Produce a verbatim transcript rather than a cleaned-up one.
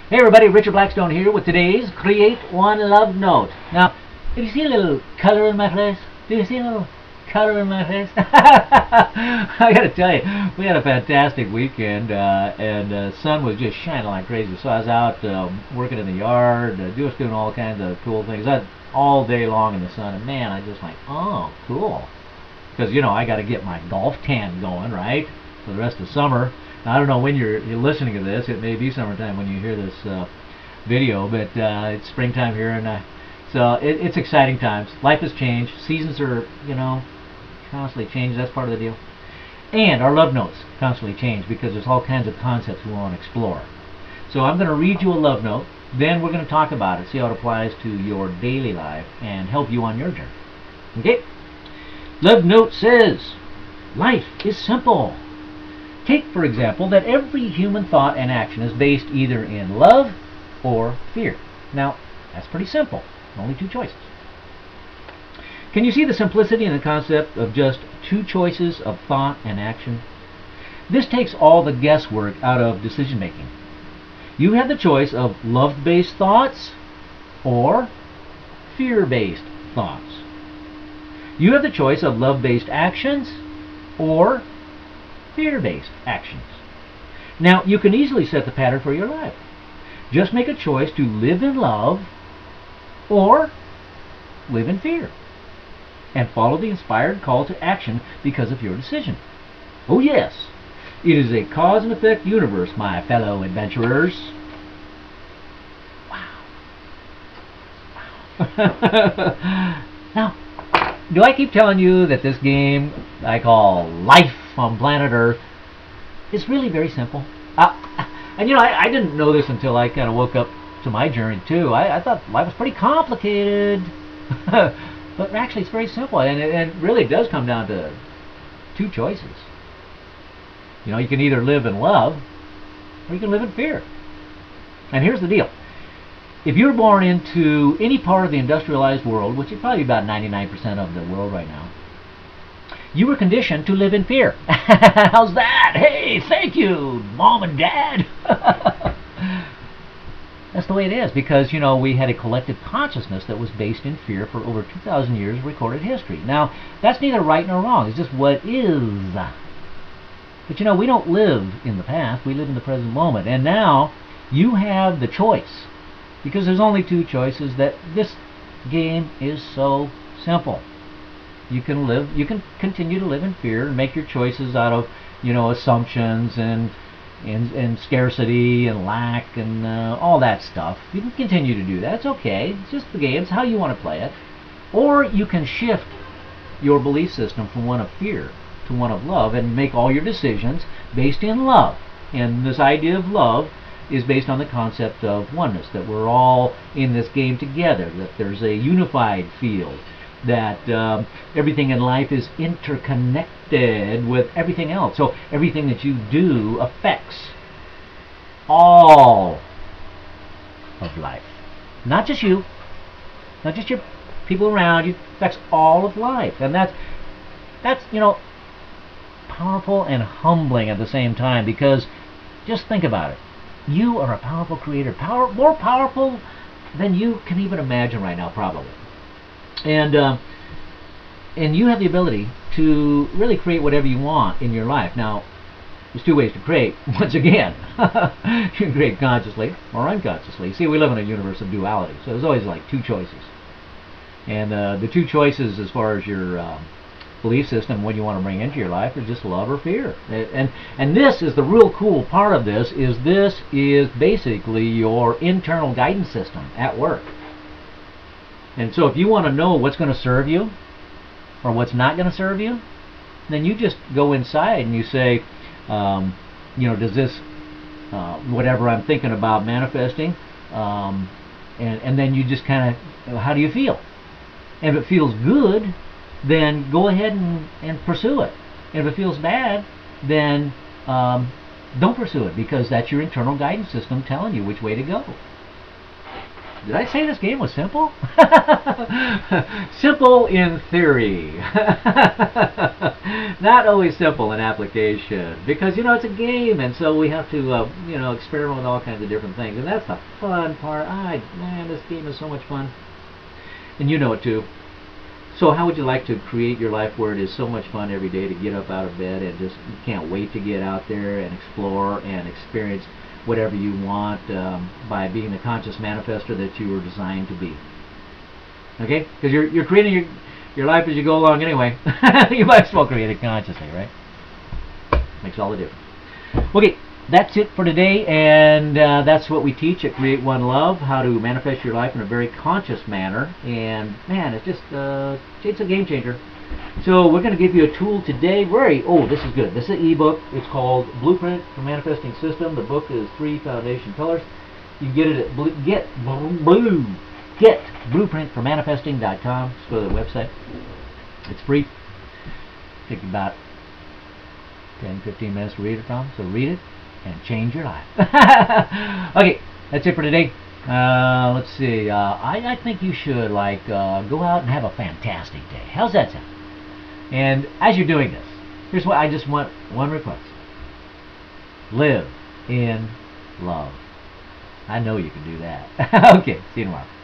Hey everybody, Richard Blackstone here with today's Create One Love Note. Now, did you see a little color in my face? Did you see a little color in my face? I gotta tell you, we had a fantastic weekend, uh, and the uh, sun was just shining like crazy. So I was out uh, working in the yard, uh, just doing all kinds of cool things. I, all day long in the sun, and man, I just like, oh, cool. Because, you know, I gotta get my golf tan going, right, for the rest of summer. Now, I don't know when you're, you're listening to this. It may be summertime when you hear this uh, video, but uh, it's springtime here, and uh, so it, it's exciting times. Life has changed. Seasons are, you know, constantly changed. That's part of the deal. And our love notes constantly change because there's all kinds of concepts we want to explore. So I'm going to read you a love note. Then we're going to talk about it, see how it applies to your daily life, and help you on your journey. Okay? Love note says, life is simple. Take, for example, that every human thought and action is based either in love or fear. Now, that's pretty simple. Only two choices. Can you see the simplicity in the concept of just two choices of thought and action? This takes all the guesswork out of decision-making. You have the choice of love-based thoughts or fear-based thoughts. You have the choice of love-based actions or fear-based actions. Now, you can easily set the pattern for your life. Just make a choice to live in love or live in fear, and follow the inspired call to action because of your decision. Oh yes, it is a cause and effect universe, my fellow adventurers. Wow. Wow. Now, do I keep telling you that this game I call life on planet Earth is really very simple? Uh, and you know, I, I didn't know this until I kind of woke up to my journey too. I, I thought life was pretty complicated. But actually it's very simple, and it, and it really does come down to two choices. You know, you can either live in love or you can live in fear. And here's the deal. If you're born into any part of the industrialized world, which is probably about ninety-nine percent of the world right now, you were conditioned to live in fear. How's that? Hey, thank you, Mom and Dad. That's the way it is, because, you know, we had a collective consciousness that was based in fear for over two thousand years of recorded history. Now, that's neither right nor wrong. It's just what is. But, you know, we don't live in the past. We live in the present moment. And now, you have the choice. Because there's only two choices. That this game is so simple. You can live, you can continue to live in fear and make your choices out of, you know, assumptions and and, and scarcity and lack and uh, all that stuff. You can continue to do that. It's okay. It's just the game. It's how you want to play it. Or you can shift your belief system from one of fear to one of love and make all your decisions based in love. And this idea of love is based on the concept of oneness, that we're all in this game together, that there's a unified field, that um, everything in life is interconnected with everything else. So everything that you do affects all of life. Not just you, not just your people around you, it affects all of life. And that's, that's, you know, powerful and humbling at the same time, because just think about it. You are a powerful creator, power, more powerful than you can even imagine right now, probably. And uh, and you have the ability to really create whatever you want in your life. Now, there's two ways to create. Once again, you can create consciously or unconsciously. See, we live in a universe of duality, so there's always like two choices. And uh, the two choices as far as your uh, belief system, what you want to bring into your life, is just love or fear. And and this is the real cool part of this. Is this is basically your internal guidance system at work. And so if you want to know what's going to serve you or what's not going to serve you, then you just go inside and you say, um, you know, does this, uh, whatever I'm thinking about manifesting, um, and, and then you just kind of, how do you feel? And if it feels good, then go ahead and, and pursue it. And if it feels bad, then um, don't pursue it, because that's your internal guidance system telling you which way to go. Did I say this game was simple? Simple in theory. Not always simple in application. Because, you know, it's a game, and so we have to, uh, you know, experiment with all kinds of different things. And that's the fun part. I, man, this game is so much fun. And you know it too. So how would you like to create your life where it is so much fun every day to get up out of bed and just you can't wait to get out there and explore and experience whatever you want um, by being the conscious manifester that you were designed to be. Okay? Because you're, you're creating your, your life as you go along anyway. You might as well create it consciously, right? Makes all the difference. Okay, that's it for today, and uh, that's what we teach at Create One Love, how to manifest your life in a very conscious manner. And man, it's just uh, it's a game changer. So we're going to give you a tool today. Very, oh, this is good. This is an ebook. It's called Blueprint for Manifesting System. The book is Three Foundation Pillars. You can get it at blue, get blue get blueprint for manifesting dot com. Just go to the website. It's free. Take about ten, fifteen minutes to read it from. So read it and change your life. Okay, that's it for today. Uh, let's see. Uh, I, I think you should like uh, go out and have a fantastic day. How's that sound? And as you're doing this, here's what I just want one request. Live in love. I know you can do that. Okay, see you tomorrow.